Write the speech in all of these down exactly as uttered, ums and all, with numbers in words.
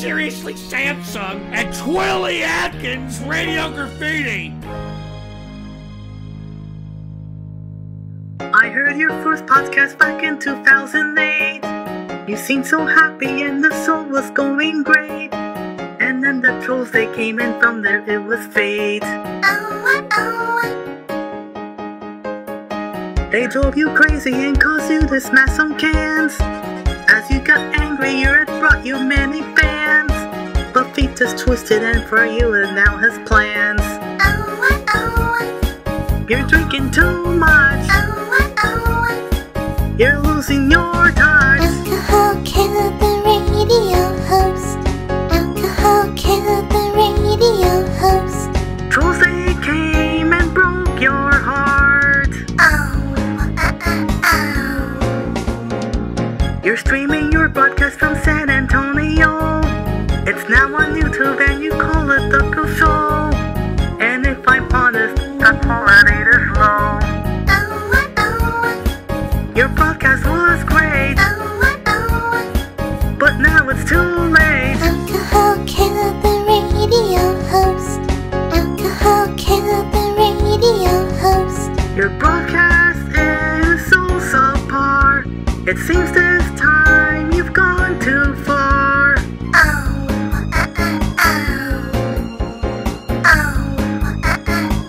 Seriously Samsung and Twilie Atkins Radio Graffiti. I heard your first podcast back in two thousand eight. You seemed so happy and the show was going great. And then the trolls, they came in from there, it was fate. Oh, oh. They drove you crazy and caused you to smash some cans. As you got angrier, it brought you many fans. But fate just twisted and for you it now has plans. Oh, oh. You're drinking too much. Oh, oh. You're losing your touch. Alcohol killed the radio host. Alcohol killed the radio host. Trolls, they came and broke your heart. Oh, uh, uh, oh. You're streaming your broadcast from San Antonio. It's now on YouTube and you call it the Cool Show. And if I'm honest, the quality is low. Oh, oh. Your broadcast was great. Oh, oh. But now it's too late. Alcohol killed the radio host. Alcohol killed the radio host. Your broadcast is so subpar. It seems this time you've gone too far. Oh, uh, uh, oh. Oh, uh,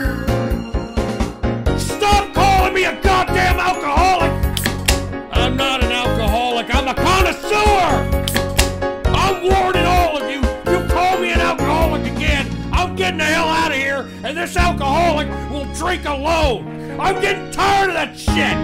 uh, oh. Stop calling me a goddamn alcoholic! I'm not an alcoholic, I'm a connoisseur! I'm warning all of you, you call me an alcoholic again, I'm getting the hell out of here, and this alcoholic will drink alone! I'm getting tired of that shit!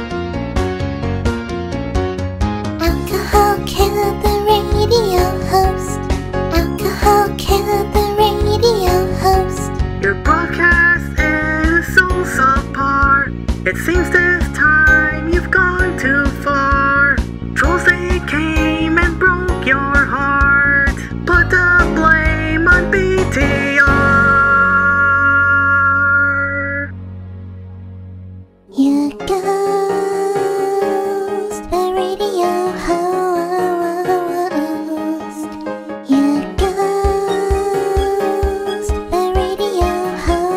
Alcohol killed the radio host. Alcohol killed the radio host. Your broadcast is so subpar. It seems this time you've gone too far. Trolls, they came and broke your heart. Put the blame on B T R. You ghost the radio host. You ghost the radio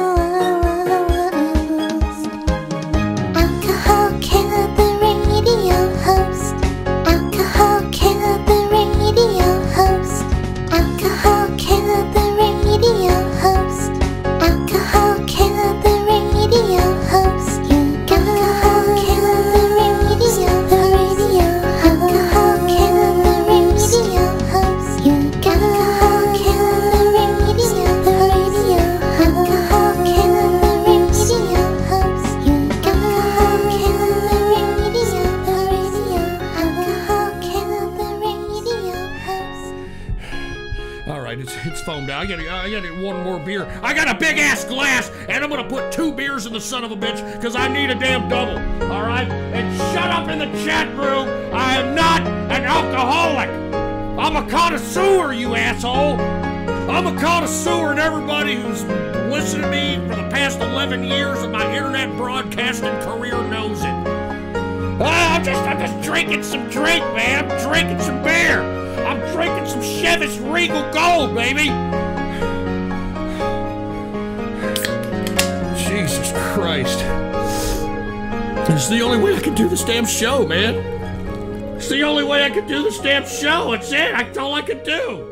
host. Alcohol killed the radio host. Alcohol killed the radio host. Alcohol killed the radio host. Alcohol killed the radio host. You alcohol killed the radio, the radio. Alcohol killed the radio host. You alcohol killed the radio, the radio. Alcohol killed the radio host. You alcohol killed the radio, the radio. Alcohol killed the radio host. Alright, it's, it's foamed out. I gotta, I gotta get one more beer. I got a big ass glass, and I'm gonna put two beers in the son of a bitch, because I need a damn double. Alright? And shut up in the chat room. I am not an alcoholic. I'm a connoisseur, you asshole. I'm a connoisseur, and everybody who's listened to me for the past eleven years of my internet broadcasting career knows it. Ah, I'm just, I'm just drinking some drink, man. I'm drinking some beer. I'm drinking some Chivas Regal Gold, baby. Jesus Christ. It's the only way I can do this damn show, man. It's the only way I can do this damn show. It's it. That's all I can do.